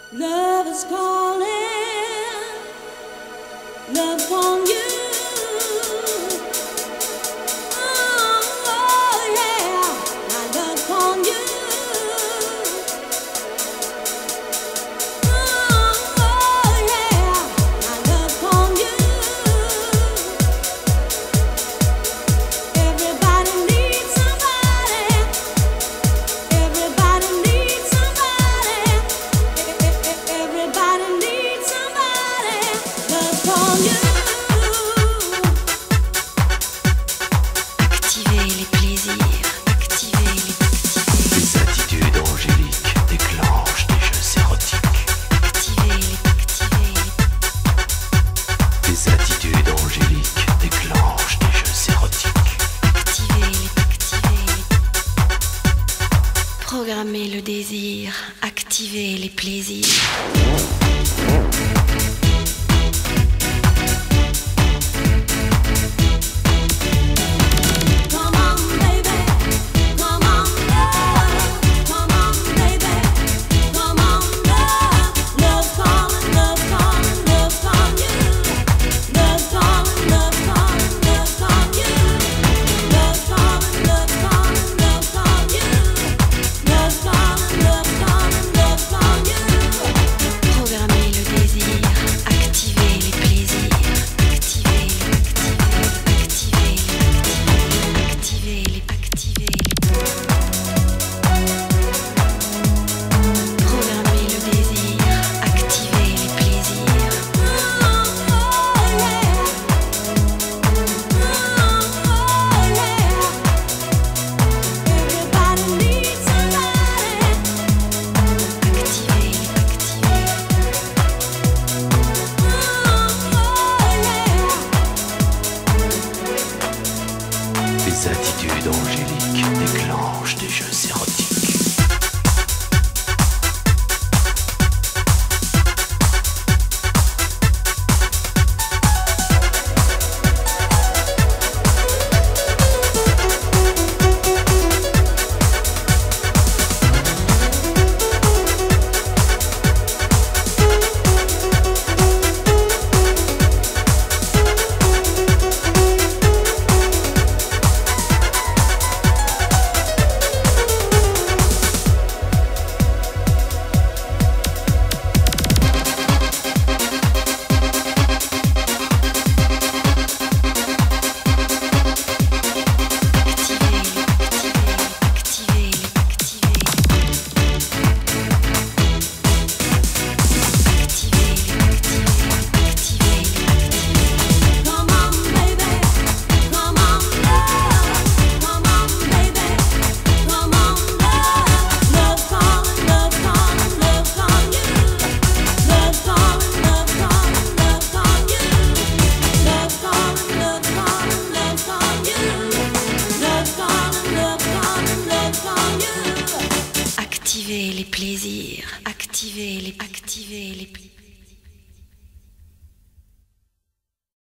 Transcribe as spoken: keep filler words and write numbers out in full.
Love is calling, love on you. Oh, oh yeah, my love on you. Oh, oh yeah, my love on you. Everybody needs somebody. Everybody needs somebody. Everybody needs somebody. Love on you. Activez les plaisirs, activez les activez. Les attitudes angéliques déclenchent des jeux érotiques. Activez les activez les Les attitudes angéliques déclenchent des jeux érotiques. activez les activez les. Programmez le désir, activez les plaisirs. Come on, baby. Come on, love. Come on, baby. Come on, love. Love calling, love calling, love calling you. Love calling, love calling, love calling you. Love calling, love calling, love calling you. Love calling, love calling, love calling you. Programmez le désir, activez les plaisirs. Activez les activez les activez les activez les. Programmez le désir, activez les plaisirs. Oh, oh yeah. Oh, oh yeah. Everybody needs somebody. Activez les activez Les attitudes angéliques déclenchent des jeux érotiques. Come on, baby. Come on, love. Come on, baby. Come on, love. Love calling, love calling, love calling you. Love calling, love calling, love calling you. Love calling, love calling, love calling you. Love calling, love calling, love calling you. Activez les plaisirs, activez les activez les